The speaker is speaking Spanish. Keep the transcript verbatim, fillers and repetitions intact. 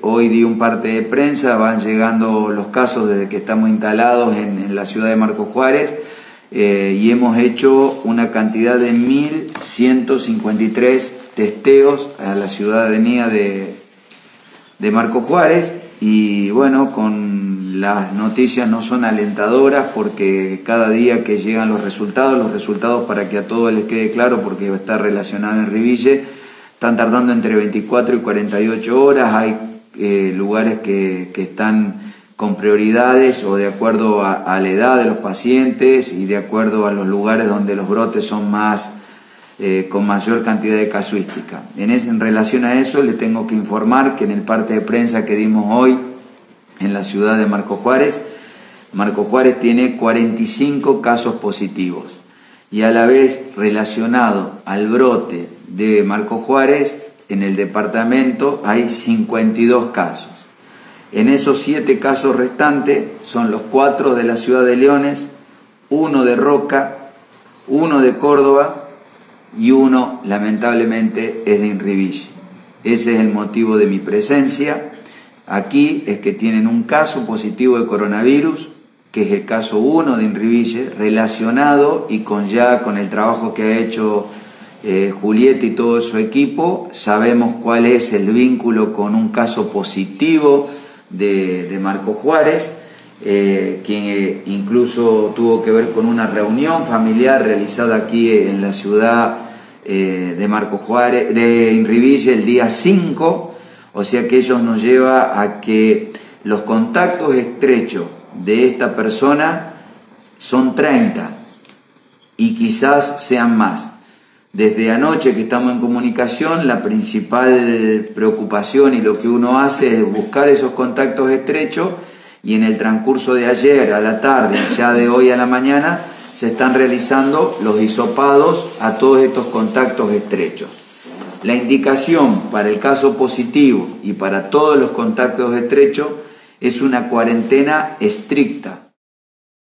hoy di un parte de prensa, van llegando los casos desde que estamos instalados en, en la ciudad de Marcos Juárez, eh, y hemos hecho una cantidad de mil ciento cincuenta y tres testeos a la ciudadanía de, de Marcos Juárez. Y bueno, con las noticias no son alentadoras, porque cada día que llegan los resultados, los resultados para que a todos les quede claro, porque está relacionado en Riville, están tardando entre veinticuatro y cuarenta y ocho horas. Hay eh, lugares que, que están con prioridades o de acuerdo a, a la edad de los pacientes y de acuerdo a los lugares donde los brotes son más eh, con mayor cantidad de casuística. En, es, en relación a eso, les tengo que informar que en el parte de prensa que dimos hoy en la ciudad de Marcos Juárez, Marcos Juárez tiene cuarenta y cinco casos positivos, y a la vez relacionado al brote de Marcos Juárez, en el departamento hay cincuenta y dos casos. En esos siete casos restantes son los cuatro de la ciudad de Leones, uno de Roca, uno de Córdoba y uno, lamentablemente, es de Inriville. Ese es el motivo de mi presencia aquí, es que tienen un caso positivo de coronavirus, que es el caso uno de Inriville, relacionado y con ya con el trabajo que ha hecho eh, Julieta y todo su equipo, sabemos cuál es el vínculo con un caso positivo de, de Marcos Juárez, eh, quien eh, incluso tuvo que ver con una reunión familiar realizada aquí en la ciudad eh, de Marcos Juárez, de Inriville, el día cinco, o sea que ello nos lleva a que los contactos estrechos de esta persona son treinta y quizás sean más. Desde anoche que estamos en comunicación, la principal preocupación y lo que uno hace es buscar esos contactos estrechos, y en el transcurso de ayer a la tarde, ya de hoy a la mañana, se están realizando los hisopados a todos estos contactos estrechos. La indicación para el caso positivo y para todos los contactos estrechos es una cuarentena estricta